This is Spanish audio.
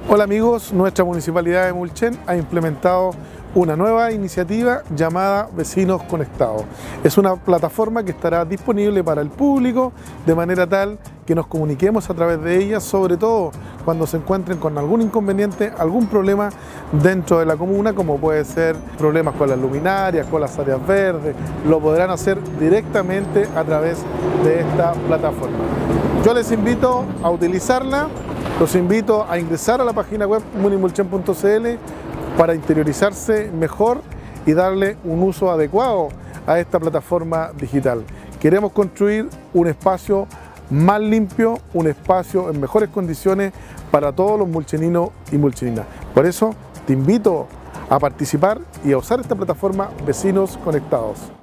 Hola amigos, nuestra Municipalidad de Mulchen ha implementado una nueva iniciativa llamada Vecinos Conectados. Es una plataforma que estará disponible para el público de manera tal que nos comuniquemos a través de ella, sobre todo cuando se encuentren con algún inconveniente, algún problema dentro de la comuna, como puede ser problemas con las luminarias, con las áreas verdes. Lo podrán hacer directamente a través de esta plataforma. Yo les invito a utilizarla. Los invito a ingresar a la página web munimulchen.cl para interiorizarse mejor y darle un uso adecuado a esta plataforma digital. Queremos construir un espacio más limpio, un espacio en mejores condiciones para todos los mulcheninos y mulcheninas. Por eso te invito a participar y a usar esta plataforma Vecinos Conectados.